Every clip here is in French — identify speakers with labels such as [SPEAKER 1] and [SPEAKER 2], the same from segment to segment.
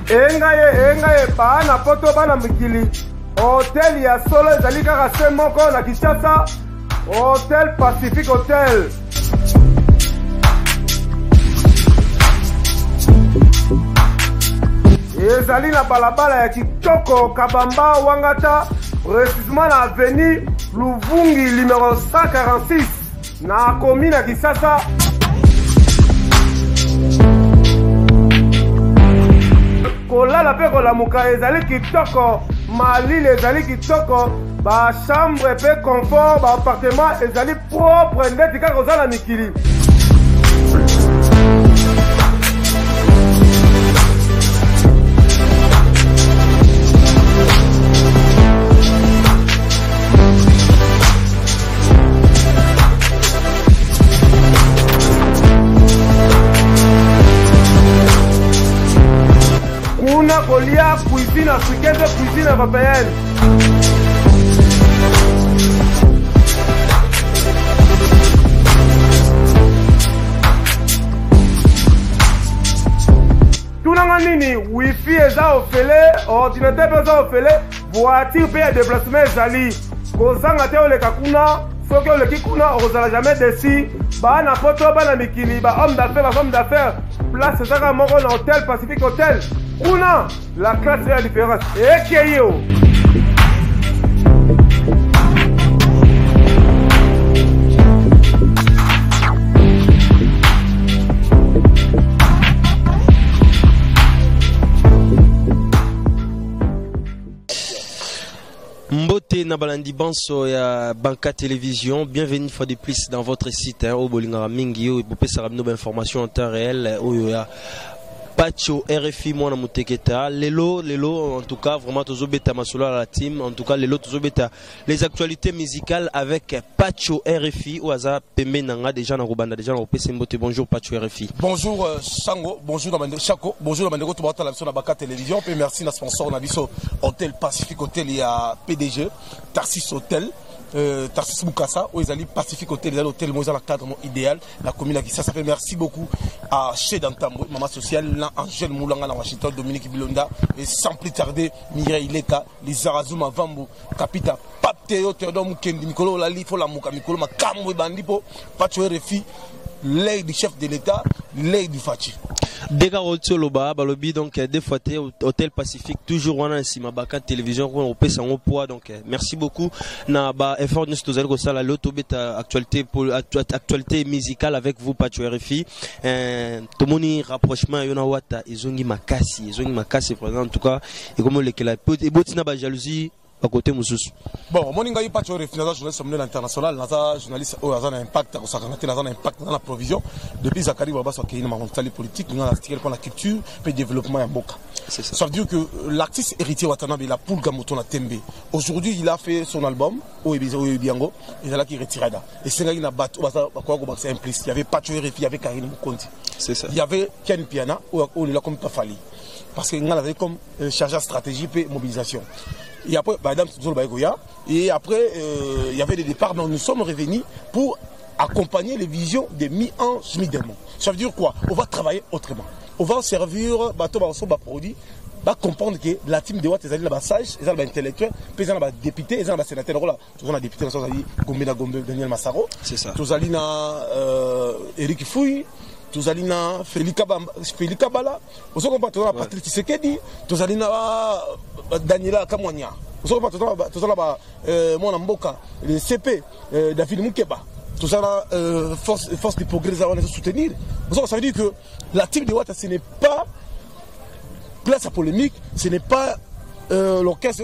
[SPEAKER 1] engaye bana poto bana mikili hotel ya solo ezali kaka se moko na Kinshasa, Hotel Pacific Hotel. Ezali na balabala ya kitoko Kabamba Wangata, précisément na avenue Luvungi numéro 146 na commune ya Kinshasa. Kolala pe kolamuka ezali kitoko, malile ezali kitoko, ba chambre pe confort, ba appartement ezali propre ndeti kaka ozala mikili. Kuna kolia cuisine africaine, cuisine européenne. Tunanga nini, wifi eza ofele, ordinateur eza ofele, voiture pe ya déplacement ezali. Kozanga te oleka kuna, soki oleki kuna ozala jamais déçu. Ba na poto ba na mikili, ba homme d'affaires, place ezaka moko na Hotel Pacific Hotel. Kuna, la classe est la différence. Et Keyo.
[SPEAKER 2] Mbote na balandi banso ya Banka Télévision, bienvenue fois de plus dans votre site au Bolingara Mingi où vous pouvez savoir nos informations en temps réel où ya Pacho RFI mwana muteketa lelo en tout cas vraiment tozo beta masolo la team en tout cas lelo tozo beta les actualités musicales avec Pacho RFI ou aza pembe nanga déjà na Rubanda déjà na opese Mbote. Bonjour Pacho RFI.
[SPEAKER 3] Bonjour Sango, bonjour Namande Chako, bonjour Namande to bata la sur na Banka Télévision et merci na sponsor na biso Hotel Pacific Hotel ya PDG Tarsis Hotel. Tarsis Mukasa, où ils allaient Pacific Hotel, ils allaient hôtel Moïse, la cadre idéal, la commune qui ça fait merci beaucoup à Chez Dantambo, maman sociale, Angèle Moulanga, Washington, Dominique Bilonda, et sans plus tarder, Mireille Ileka, les Arazuma Vambo, Capita, Papteo, Théodore Mukendi, Mikolo, Lali, Folamuka, Mikolo, Makamwe Bandipo, Pacho RFI, l'aide du chef de l'État, l'aide du Fachi.
[SPEAKER 2] Dega Rotoloba, Balobi, donc des fois Hôtel Pacifique, toujours on a ici ma Banka Télévision, on peut s'en poids, donc merci beaucoup. Na ba effort nous tous ça la loto beta actualité musicale avec vous Pacho RFI. Tomoni rapprochement yona wata izongi makasi en tout cas et comme le kela et botina ba jalousie à côté Moussous.
[SPEAKER 3] Bon, mon ingaï pas toujours refusé journaliste sommet international, naza journaliste au hasard impact, au sakanate naza impact dans la provision depuis Zakari Baba soit qu'il y a une politique, nous l'article pour la culture et développement en Boka. C'est ça. Ça veut dire que l'artiste héritier Watanabe la poule Gamoto na Tembe. Aujourd'hui, il a fait son album au Ebiango, et là qui retire là. Et c'est là il a battu quoi c'est implicite. Il y avait Pacho RFI, il y avait Karine Mukonti. C'est ça. Il y avait Ken Piana où il a comme pas fallu. Parce qu'il avait comme chargé stratégie et mobilisation. Et après, et après, il y avait des départs, donc nous sommes revenus pour accompagner les visions des mi-anges, mi-démons. Ça veut dire quoi? On va travailler autrement. On va servir, produit, va comprendre que la team de Watt, ils ont des sages, ils ont des intellectuels, ils ont des députés, ils ont des sénateurs. Là, tous les députés, ils ont Gombe, Daniel Massaro. C'est ça. Tous les Eric Fouy. Tous allons na Félix Kabala, nous sommes pas tous na Patrick Tshisekedi, tous allons na Daniela Kamwanya, nous sommes pas tous là mon Mboka, le CP David Mukeba, tous allons force de progrès à soutenir. Ça veut dire que la team de Ouattara ce n'est pas place à polémique, ce n'est pas l'orchestre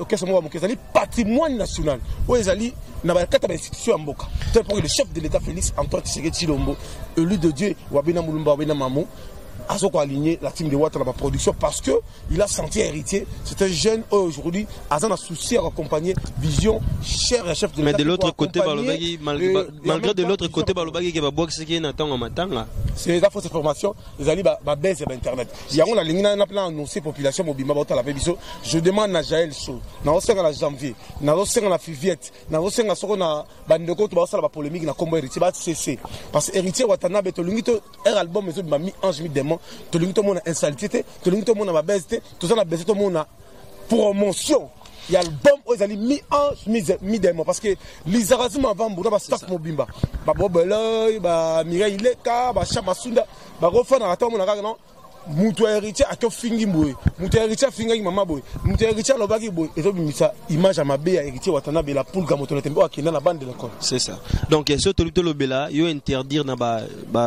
[SPEAKER 3] patrimoine national où ils allaient dans la carte d'institution en Boka. C'est pour le chef de l'État Félix Antoine Tshisekedi Tshilombo, élu de Dieu, Wabena Mulumba, Wabena Mamou, a aligné la team de Ouattara dans la production parce que il a senti héritier. C'est un jeune aujourd'hui, a un souci à accompagner vision chère et chef de l'État.
[SPEAKER 2] Mais de l'autre côté, malgré de l'autre côté, Balobagi qui va boire ce qui est n'attend en matin là.
[SPEAKER 3] C'est la fausse information. Les alliés baissent internet. Il y a on a l'ingénieur n'a pas annoncé population mobile à la Bébiso. Je demande à Jaël Sow, na osenga la janvier, na osenga la Fiviette, na osenga soko na bandeko to ba polémique na combo héritier ba cessé parce que héritier Watanabe to lungito un album mezo ba mi ange mi développement, tout le monde a installité, tout le monde a baissé, tout ça a baissé, tout le monde a promotion. Il y a l'album où ils ont mis mi-démon parce que les Arabes avant pour staff mobimba ba Bobeloy ba Mireille Leka ba Chamasunda ba refana ata mon non mutu héritier ato fingi boy mutu héritier fingi mama boy mutu héritier lobaki boy et ça image à ma bé héritier watana be la poule gamoto na tembo akina na bande de l'école. C'est ça.
[SPEAKER 2] Donc ce tolito lobela yo interdire na ba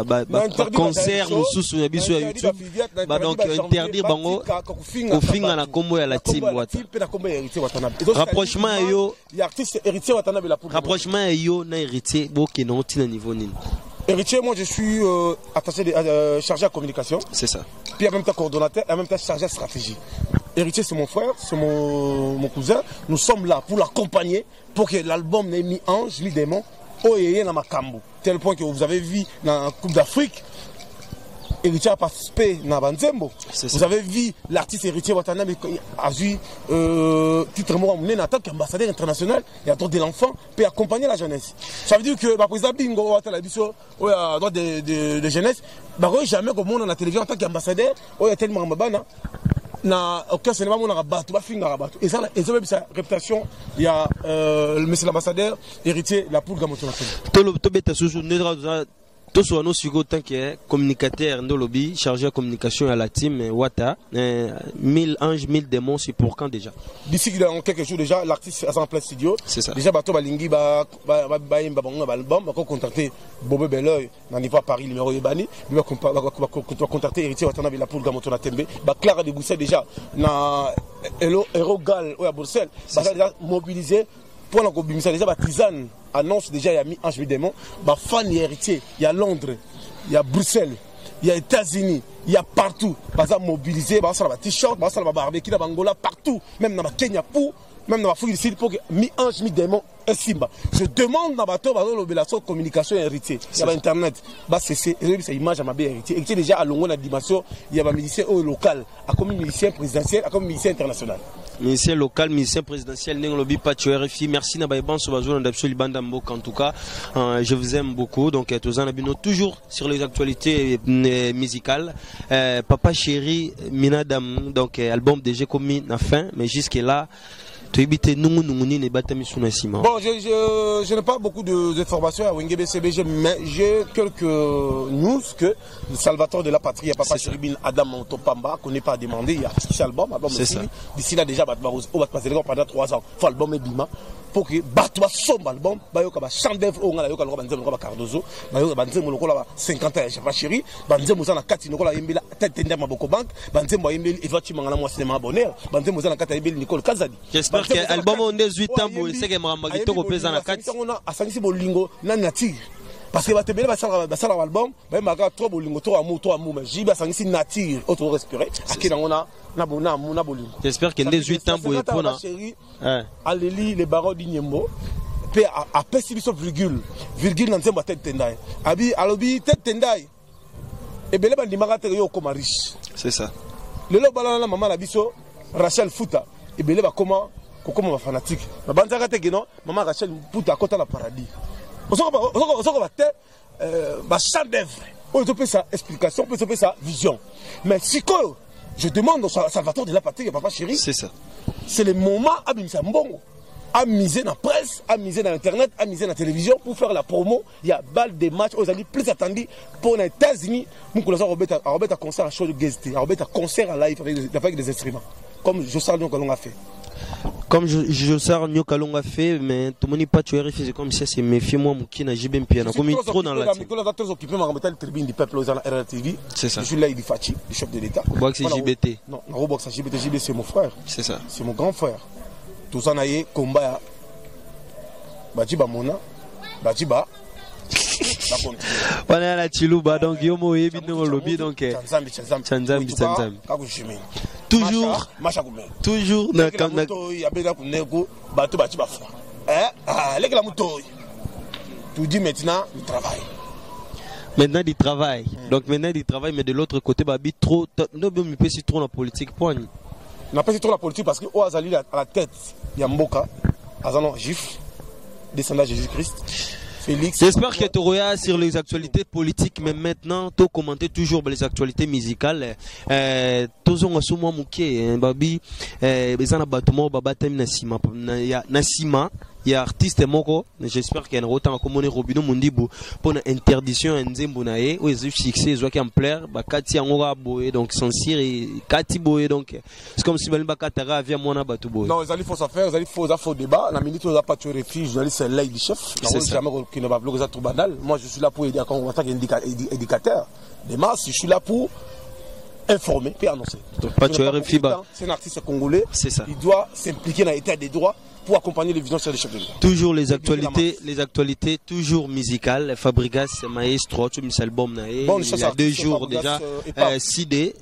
[SPEAKER 2] concert mususu na biso ya YouTube ba donc interdire bango kofinga na kombo ya la team wata rapprochement yo
[SPEAKER 3] l'artiste héritier watana be la poule
[SPEAKER 2] rapprochement yo na héritier boke na tina niveau nini.
[SPEAKER 3] Héritier, moi je suis attaché chargé à communication.
[SPEAKER 2] C'est ça.
[SPEAKER 3] Puis en même temps coordonnateur et en même temps chargé à stratégie. Héritier, c'est mon frère, c'est mon cousin. Nous sommes là pour l'accompagner, pour que l'album n'ait mis ange, mis démon, oyeye na makambo. Tel point que vous avez vu dans la Coupe d'Afrique, Héritier a participé dans Banzembo. Vous avez vu l'artiste Héritier Watanabe a eu titre en tant qu'ambassadeur international et à droit de l'enfant pour accompagner la jeunesse. Ça veut dire que le président Bingo a droit de jeunesse, jamais comme on a la télévision en tant qu'ambassadeur, il y a tellement de na aucun cinéma on a battu ba finga battu et ça même sa réputation il y a monsieur l'ambassadeur Héritier la poule gamoto
[SPEAKER 2] to beta susu tout soit nous sur autant que communicateur de lobby chargé de communication à la team Wata 1000 anges 1000 démons c'est pour quand déjà
[SPEAKER 3] d'ici dans quelques jours déjà l'artiste est en plein studio.
[SPEAKER 2] C'est ça.
[SPEAKER 3] Déjà bato balingi ba album va contacter Bobo Beloy dans niveau Paris numéro Ebani va contacter Héritier Watana la poule gamoto na tembe ba Clara de Bruxelles déjà na Erogal ou à Bruxelles va déjà mobiliser pour la communication déjà Tisane annonce déjà il y a mis Ange Démon bah fan Héritier il y a Londres il y a Bruxelles il y a États-Unis il y a partout bah ça mobilisé bah ça la t-shirt bah ça la barbecue dans Angola partout même dans Kenya pour même dans l'Afrique du Sud pour que mi Ange Démon un simba je demande dans bateau bah l'obligation communication Héritier il y a internet bah c'est image à ma bé Héritier déjà à longue la dimension il y a un militaire local à comme militaire présidentiel à comme militaire international.
[SPEAKER 2] Ministère local, ministère présidentiel, Nengobi Pacho RFI. Merci Nabaïban Sobazouan d'Absoli Bandambok en tout cas. Je vous aime beaucoup. Donc, tous en abonnons toujours sur les actualités musicales. Papa Chéri, Minadam, donc album déjà commis à fin, mais jusque là. Bon,
[SPEAKER 3] je n'ai pas beaucoup d'informations à Wenge BCBG, mais j'ai quelques news que le Salvatore de la patrie, Papa Chéribin Adam Topamba, qu'on n'est pas demandé, il y a 6 albums, d'ici là déjà, on va passer pendant 3 ans, il faut l'album et Bima, pour que Batwa sombre album, Bayoka chant d'œuvre, on a eu le Cardozo, Bayoka 50 ans, Papa Chéri, Banzem Moussana Katinokola Yembila, tête de Maboko Bank, Banzem Moyembel, Evati Mangana Cinéma Bonheur, Banzem Moussana Katayebel, Nicole Kazadi.
[SPEAKER 2] J'espère que l'album on 18 ans pour essayer de me rendre compte na kati
[SPEAKER 3] on a asangisi bolingo na nature parce que batebele basala album ba maka trop bolingo trop amour mais jiba asangisi nature auto respirer akina on na bolingo.
[SPEAKER 2] J'espère que 18 ans pour epona
[SPEAKER 3] aleli les barreaux d'Inyembo pe a pesibiso virgule na nzemba tête tendai abi alobi tête tendai et bele bandimaka te yo koma riche.
[SPEAKER 2] C'est ça.
[SPEAKER 3] Le lo balana maman la biso Rachel Fouta et bele ba comment ma fanatique ma banzaka te que non maman Rachel Fouta kota la paradis osoko ba chant d'œuvre on peut sa explication on peut sa vision mais si quoi je demande au Salvatore de la patrie Papa Chéri
[SPEAKER 2] c'est ça
[SPEAKER 3] c'est le moment à bimisa mbongo à miser dans la presse, à miser dans internet, à miser dans la télévision pour faire la promo. Il y a balle des matchs aux amis plus attendus pour les États-Unis. Nous connaissons un concert à show de guest, un concert à live avec des instruments. Comme Jossar Nyokalong a fait.
[SPEAKER 2] Comme Jossar Nyokalong a fait, mais tout le monde n'est pas tué, c'est comme si c'est méfié moi, qui n'a jamais bien. Comme il est trop dans la tête.
[SPEAKER 3] Nicolas Acteurs occupés, ma remettre le tribune du peuple aux RTV.
[SPEAKER 2] C'est ça.
[SPEAKER 3] Je suis là, il est Fachi, le chef de l'État.
[SPEAKER 2] Box c'est JBT.
[SPEAKER 3] Non, Robox c'est JBT. JBT c'est mon frère.
[SPEAKER 2] C'est ça.
[SPEAKER 3] C'est mon grand frère. Tout ça, naïe, combat. Bajiba Mona, Bajiba.
[SPEAKER 2] On est à la Chilouba, donc Yomo et Bino Lobby, donc Tchanzambi. Toujours
[SPEAKER 3] dans tu dis maintenant du travail.
[SPEAKER 2] Maintenant du travail. Donc maintenant du travail, mais de l'autre côté, Babi trop, non mais pas si trop la politique. Point.
[SPEAKER 3] n'a pas trop la politique parce qu'au Azali à la tête, il y a Mboka, Azanon Gif, descendant de Jésus-Christ. Félix.
[SPEAKER 2] J'espère que tu auras sur les actualités politiques, mais maintenant, tu commenter toujours les actualités musicales. Tous on a souvent mouké, babi, bezana batumo babatem nasima. Il y a artiste moko, j'espère qu'il y a un autant comme on est Robino Mundibu pour une interdiction en Zembounae où ils ont fixé ils ont qu'un plaire bah Kati Angora boé donc censir et Kati boé donc c'est comme si ben Bakatara vient mon abatu boé.
[SPEAKER 3] Non, ils allaient faut ça faire, ils allaient faut débat. La minute où on a pas tué refuge, journaliste c'est l'aide du chef.
[SPEAKER 2] C'est
[SPEAKER 3] jamais qui ne va bloquer ça tout banal. Moi je suis là pour aider en tant qu'éducateur. Des masses, je suis là pour informer puis annoncer.
[SPEAKER 2] Donc pas tuer refuge.
[SPEAKER 3] C'est un artiste congolais.
[SPEAKER 2] C'est ça.
[SPEAKER 3] Il doit s'impliquer dans l'état des droits pour accompagner les visions sur les chefs de l'État.
[SPEAKER 2] Toujours les actualités toujours musicales. Fabrigas Maestro, tu mis album naé. Il y a 2 jours déjà. Ciblé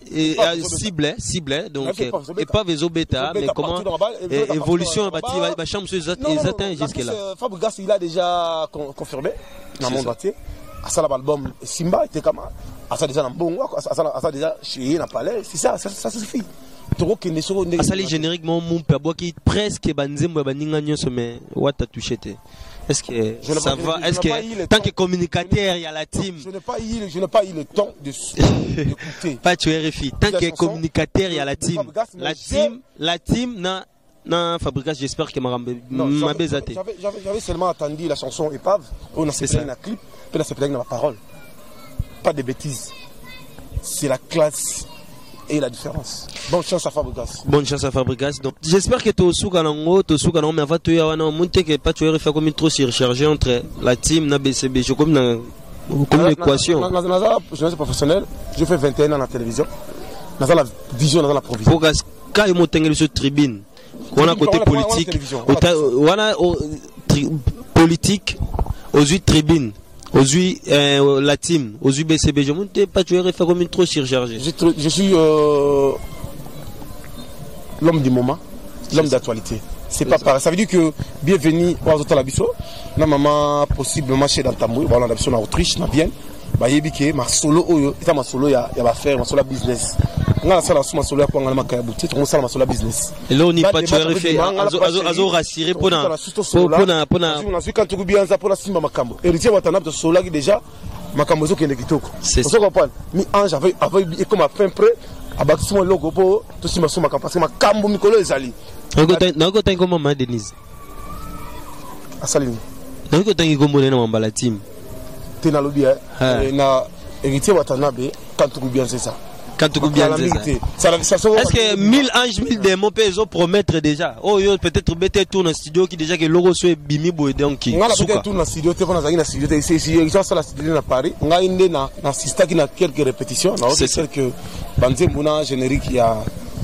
[SPEAKER 2] donc et pas Vezo Beta, mais comment évolution va chambre sur atteint jusque là.
[SPEAKER 3] Fabrigas il a déjà confirmé dans le monde entier. À ça l'album Simba était comme ça déjà dans bon à ça déjà chez na palais, c'est ça suffit.
[SPEAKER 2] Asali génériquement mon père qui presque banzembo baninga nyonso mais what a touché te. Est-ce que ça va? Est-ce que tant que communicateur il y a la team?
[SPEAKER 3] Je n'ai pas eu le temps d'écouter.
[SPEAKER 2] Pas tu RFI. Tant que communicateur il y a la team. La team na Fabrikas, j'espère que m'a bézaté.
[SPEAKER 3] J'avais seulement attendu la chanson Épave, on a fait un clip, puis là c'est peut-être dans la parole. Pas de bêtises. C'est la classe et la différence. Bonne chance à Fabrikas.
[SPEAKER 2] Bonne chance à Fabrikas. Donc j'espère que tu as souka nango, mais avant tu as monté que pas tu as fait comme trop surchargé entre la team na BCB, je comme une équation.
[SPEAKER 3] Je suis professionnel, je fais 21 ans dans la télévision. Dans la vision, dans la provision.
[SPEAKER 2] Pour quand il monte sur tribune, on a côté politique, on a politique aux 8 tribunes. Aux la team, aux BCB, je monte pas tu es fait comme une trop surchargé.
[SPEAKER 3] Je suis l'homme du moment, l'homme d'actualité. C'est pas pareil. Ça veut dire que bienvenue aux autres labisso. Na maman possiblement chez dans Tamboui, voilà la en Autriche, na bien. Bah yebike ma solo oyo, ita ma solo ya ba faire ma solo business. Nga sala ma solo ya kwa ngala makaya boutique, on sala ma solo business.
[SPEAKER 2] Et là on y pas tu es fait azo rassurer pour na
[SPEAKER 3] on a su quand tu bien ça pour la simba makambo. Héritier watana de solo qui déjà makambo zo kende kitoko.
[SPEAKER 2] C'est
[SPEAKER 3] ça. Mi ange avait comme à fin près abattement logo pour tout simba so makambo parce que makambo mikolo ezali.
[SPEAKER 2] Nako tango mama Denise.
[SPEAKER 3] Asalini.
[SPEAKER 2] Nako tango komona na mambala team.
[SPEAKER 3] Tena lobby na héritier watanabe quand tu bien c'est ça.
[SPEAKER 2] Quand tu bien ça. Est-ce que 1000 anges 1000 démons peuvent promettre déjà? Oh yo peut-être bête tourne en studio qui déjà que logo soit bimi boy donc qui.
[SPEAKER 3] On a peut-être tourne en studio, tu vas dans studio ici ça la studio à Paris. On a une na sista qui na quelques répétitions, c'est celle que Banzembuna générique il y a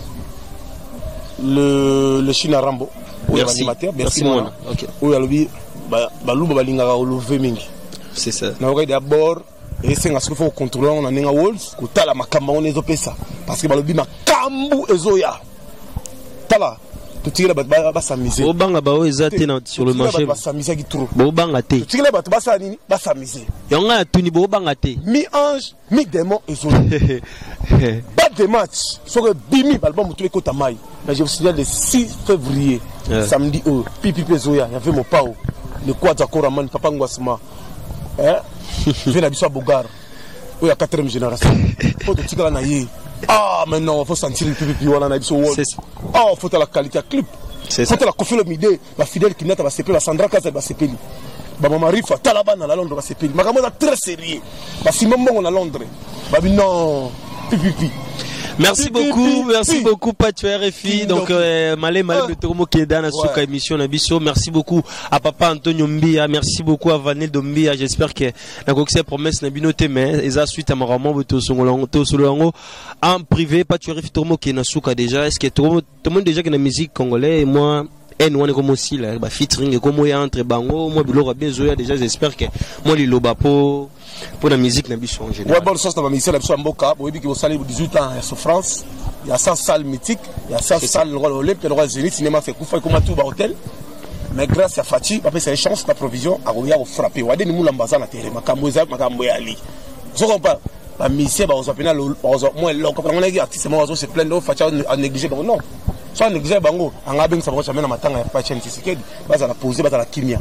[SPEAKER 3] le China Rambo ou l'animateur
[SPEAKER 2] merci moi.
[SPEAKER 3] OK. Ou ya lobby baluba balinga ka lever mingi.
[SPEAKER 2] C'est ça.
[SPEAKER 3] Na oreille d'abord et c'est parce qu'il faut contrôler on a ninga wolves ko tala makamba on ezopesa parce que balobi makambu ezoya tala to tira ba s'amuser
[SPEAKER 2] obanga ba ezate na sur le marché
[SPEAKER 3] ba s'amuser qui trop
[SPEAKER 2] bo banga te
[SPEAKER 3] to tira ba sa nini ba s'amuser
[SPEAKER 2] yonga tuni bo banga te
[SPEAKER 3] mi ange mi démon ezoya pas de match sur le bimi album tout écoute mai mais je vous signale le 6 février samedi pipi ezoya y avait mon pao le quadra koraman papa ngwasma je la biso Bogar ou la 4e génération faut te tirer na yé maintenant faut sentir le pipi wala na biso wall faut la qualité clip faut la Koffi Olomide la fidèle qui n'a pas sepeli la Sandra Kaza ba sepeli ba mama Rifa talaba na Londres ba sepeli makambo na très sérieux ba simombo na Londres ba non pipi.
[SPEAKER 2] Merci beaucoup Pacho RFI. Donc malé Betomo qui est dans la émission Nabiso. Merci beaucoup à papa Antonio Mbia, merci beaucoup à Vanel Dombia. J'espère que la coxée promesse n'a bien noté mais et ça suite à maman Betosolongo en privé Pacho RFI Tomo qui est na souka déjà. Est-ce que tout le monde déjà qui na musique congolais et moi N1 comme aussi là featuring comme ya entre bango moi biloko bien zoya déjà j'espère que moi li loba pour la musique na biso en général.
[SPEAKER 3] Ouais bonne chance dans ma mission la biso mboka bo yebi ki bo sali 18 ans à souffrance il y a 100 salles mythiques il y a 100 salles le roi olympique le roi zénith cinéma fait kufa comme tout ba hôtel mais grâce à Fati après c'est une chance la provision a roya au frapper wade ni mulamba na terre makambo ya ali je comprends la mission ba osapena moi lo comprendre on a artiste moi se plaindre Fati a négligé non soit négligé bango anga beng ça va jamais na matanga ya Pachen Tshisekedi baza la poser baza la kimia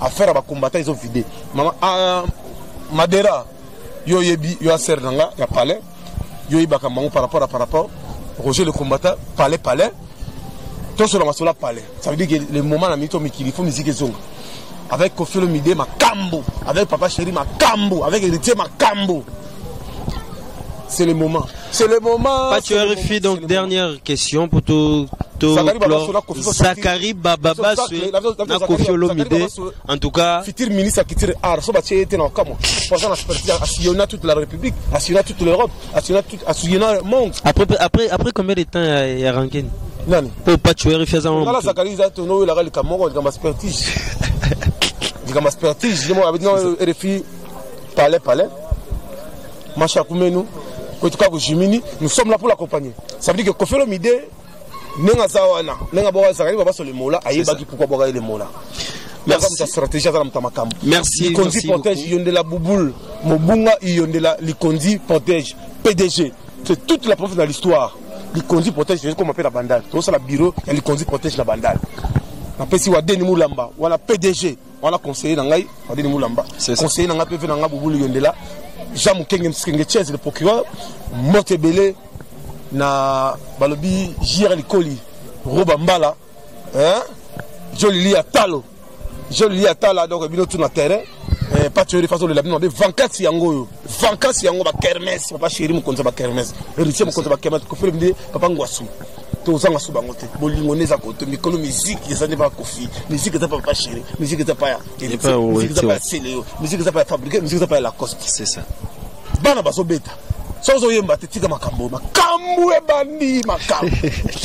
[SPEAKER 3] affaire à combattre ils ont vidé maman Madera yo yebi yo aser nanga ya palais yo ibaka mango par rapport Roger le combattant palais tout sur la masola palais ça veut dire que le moment la minute il faut musique zonga avec Kofi Olomide Makambo avec Papa Chéri Makambo avec Héritier Makambo. C'est le moment.
[SPEAKER 2] Pas tu RFI, donc dernière question pour tout. Zakari Bababa na Kofi Olomide. En tout cas,
[SPEAKER 3] futur ministre qui tire art, so batie était dans Kamo. Pensant à sillonner toute la République, à sillonner toute l'Europe, à sillonner le monde.
[SPEAKER 2] Après combien de temps il y a ranké?
[SPEAKER 3] Nani.
[SPEAKER 2] Pour pas tu RFI ça.
[SPEAKER 3] Là Zakari za tono la le Camoro, il commence pertige. Il commence pertige, moi avec non RFI palais. Macha Koumenu. Nous sommes là pour l'accompagner. Ça veut dire que Kofi Olomide nenga zawana nenga boga Zakari baba sur le mola ayebaki pourquoi boga le mola. Merci ta stratégie za mtamakambo.
[SPEAKER 2] Merci.
[SPEAKER 3] Likondi protège yondela Bouboul Mobunga yondela Likondi protège PDG. C'est toute la preuve dans l'histoire. Likondi protège comme on appelle la bandale. Tout ça la bureau et Likondi protège la bandale. Na pesi wa Denis Moulamba wala PDG wala conseiller nangai wa Denis Moulamba. Conseiller nanga PV nanga Bouboul yondela Jean Kengem Skengechez le procureur Motebele na balobi Jira Likoli Roba Mbala hein Joli Atalo donc bino tout na terrain pas tuer façon de la bino de 24 yango ba kermesse Papa Chéri mo konza ba kermesse héritier mo konza ba kermesse ko fele Papa Ngwasu to zanga suba ngote bolingo neza ko to mikolo musique ça n'est pas Kofi musique ça pas Papa Chéri musique ça pas musique ça pas Célio musique ça pas fabriquer musique ça pas Lacoste
[SPEAKER 2] c'est ça
[SPEAKER 3] bana baso beta sozo yemba tetika makambo e bandi makambo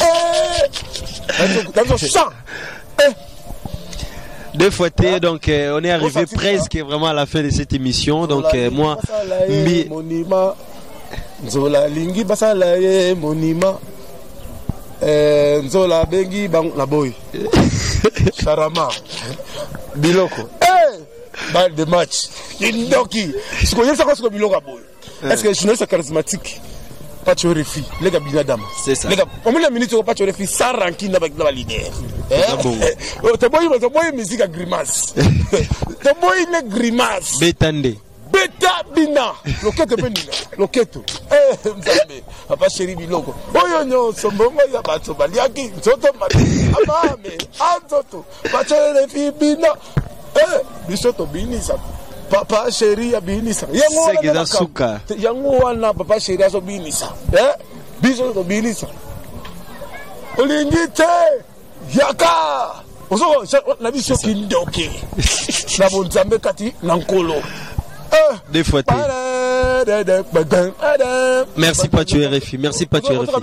[SPEAKER 3] dans chant
[SPEAKER 2] deux fois donc on est arrivé presque vraiment à la fin de cette émission donc moi
[SPEAKER 3] monima nzola lingi basala ye monima nzola bengi bang na boy Charama biloko balle de match indoki siko yesa ko siko biloko boy est-ce que journaliste charismatique pas tu refi les gars binadam
[SPEAKER 2] c'est ça
[SPEAKER 3] les gars au milieu minute pas tu refi ça ranking avec la leader te boy musique à grimace te boy ne grimace
[SPEAKER 2] betande
[SPEAKER 3] beta bina loketo benina loketo mzambe Papa Chéri biloko oyo nyo sombongo ya bato baliaki nzoto amame anzoto pas tu refi bina bisoto binisa Papa Chéri ya binisa yango wana Papa Chéri aso binisa bisoto binisa olingite yaka oso na biso kindoke na bonzambe kati na nkolo
[SPEAKER 2] des fois merci pas tu RFI merci pas tu RFI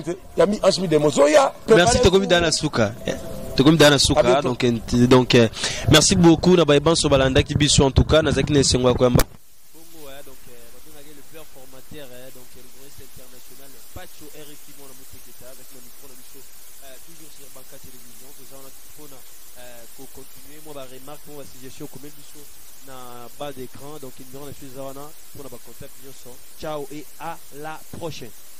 [SPEAKER 2] merci Tokomi Dana Souka Tokomi Dana Souka donc merci beaucoup na baiban so balanda ki biso en tout cas na zaki ne sengwa kwa bongo donc le père formateur donc le journaliste international Pacho RFI mon moteketa avec le micro de biso toujours sur Banka Télévision que ça on a pour continuer moi ba remarque moi suggestion comme biso na bas d'écran donc il nous rend les choses pour la contact. Ciao et à la prochaine.